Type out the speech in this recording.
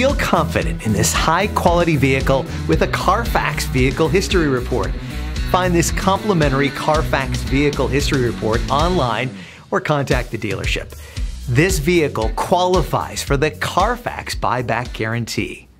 Feel confident in this high-quality vehicle with a Carfax Vehicle History Report. Find this complimentary Carfax Vehicle History Report online or contact the dealership. This vehicle qualifies for the Carfax Buyback Guarantee.